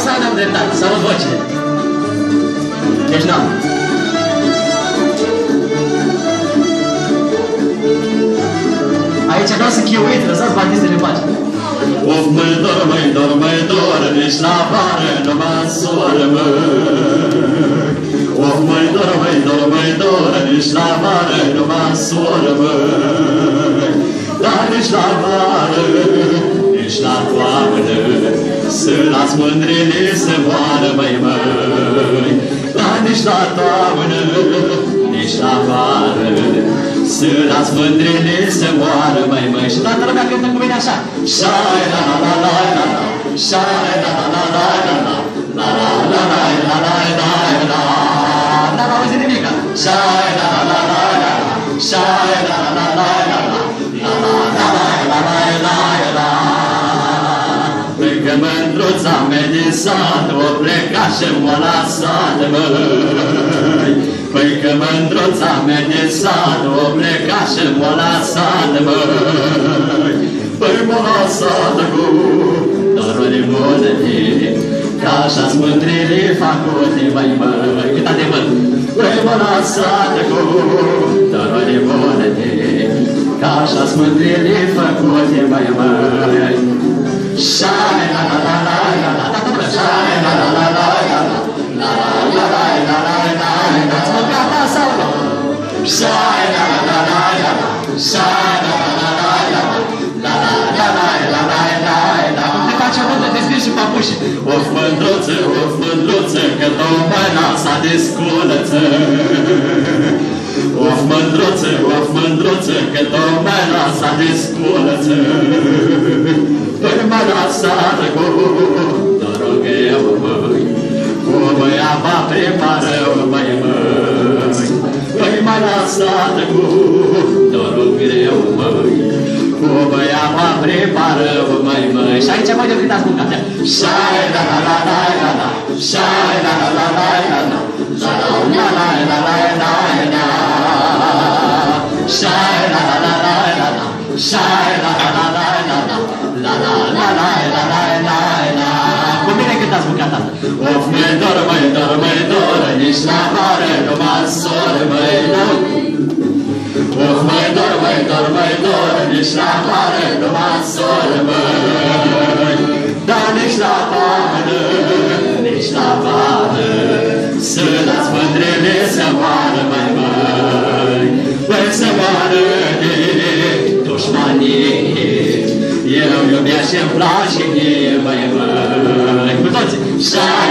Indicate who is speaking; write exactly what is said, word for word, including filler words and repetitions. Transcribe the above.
Speaker 1: sau n-am dreptate? Să aud vocile. Deci n-am. Aici vreau să chiuit, lăsați batistele în pace.
Speaker 2: Of, măi dor, măi dor, măi dor, nici la vară nu mă soră, măi. Of, măi dor, măi dor, măi dor, nici la vară nu mă soră, măi. Dar nici la vară, nici la toamnă, să las mândrile să moară, măi, măi. Dar nici la toamnă, nici la vară, să las mândrile să moară, măi, măi. Și toată lumea cântă cu mine așa. Șai, la, la, la, la, la, la, șai, la, la, la, la, la, la, la, la, la, la, la, la, la, la. N-am auzit nimica. Șai, la, la, la, la, la, la, șai, la, la, la, la, la, la, la, la, la, la, la, la. Plângă mândruța mea din sat, o pleca și m-a lăsat, măi. Păi că mândruța mea din sat, o pleca și m-a lăsat, măi. Păi m-a lăsat cu doruri bune, că așa-s mândrile făcute, măi, măi. Cât adevăr! Păi m-a lăsat cu doruri bune, că așa-s mândrile făcute, măi, măi. Șai, la, la, la, la, la, la, șai, la, la, la, la, la, la, la, la, la, la, la, la. Ați mâncat ta sau nu? Șai, la, la, la, la, la, șai, la, la, la, la, la, la, la, la, la, la, la, la. Cum te face mândră, te zbiri și papuși. Of, mândruță, of, mândruță, că două mâna s-a desculăță. Of, mândruță, of, mândruță, că două mâna s-a desculăță. Păi m-a lăsat cu dorul greu, măi, cu băiaba prepară, măi, măi. Păi m-a lăsat cu dorul greu, măi, cu băiaba prepară, măi, măi. Și aici voi de cât ați mâncat? Șai, la, la, la, la, la, la, șai, la, la, la, la, la, la, la, la, la, la, la, la, la. Șai, la, la, la, la, la, la, șai, la, la, la, la, la, la. La la la la la la la la. Cu mine cât ați mâncat asta? Of, măi dor, măi dor, măi dor, nici la vară nu mă soră, măi dor. Of, măi dor, măi dor, măi dor, nici la vară nu mă soră, măi. Dar nici la toamnă, nici la vară, să las mândrele să moară, măi, măi. Păi să moară de dușmanii. Eu iubesc și-mi place mie, măi, măi, cu toții.